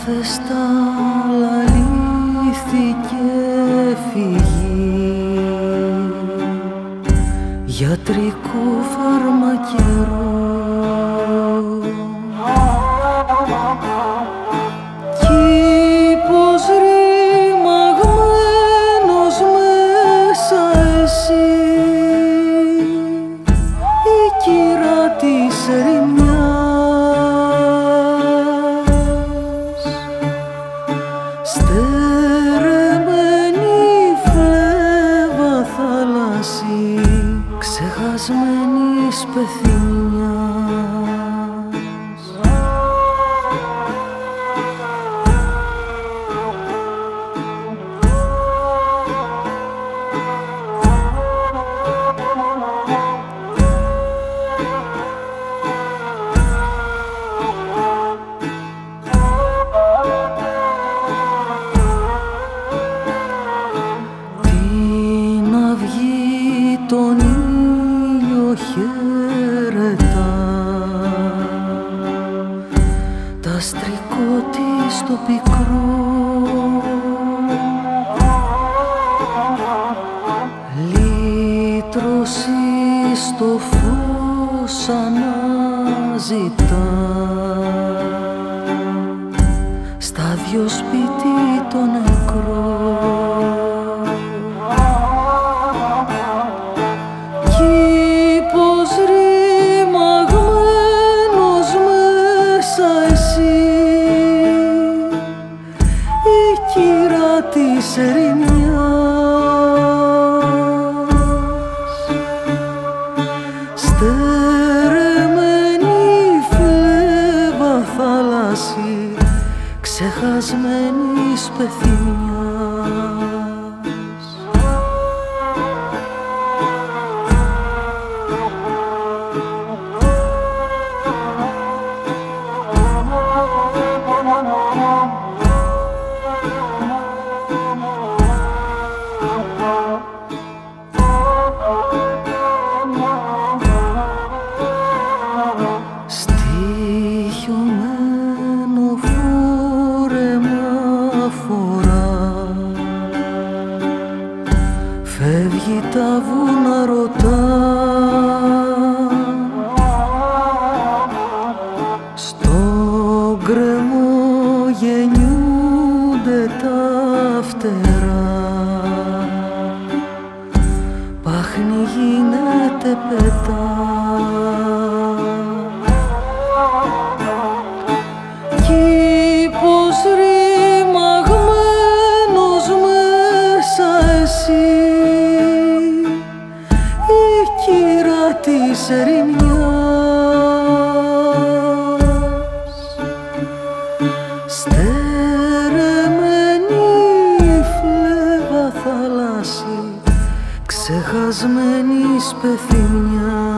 κάθε στάλα λύθηκε φυγή γιατρικού φαρμακερού κήπος ρημαγμένος μέσα εσύ η κύρα της ερημιάς στερεμένη φλέβα θάλασση ξεχασμένης πεθυμιάς. Την αυγή τον ήλιο χαιρετά τ' αστρικό της το πικρό λύτρωση στο φως αναζητά στα δυο σπίτι το νεκρό κήπος ρημαγμένος μέσα εσύ η κύρα της ερημιάς στερεμένη φλέβα θάλασση ξεχασμένης πεθυμιάς. Στοιχειωμένο φόρεμα φορά φεύγει τα βούνα ρωτά στον γκρεμό γεννιούνται τα φτερά πάχνη γίνεται πετά κήπος ρημαγμένος μέσα εσύ η κύρα της ερημιάς στερεμένη φλέβα θάλασση ξεχασμένης πεθυμιάς.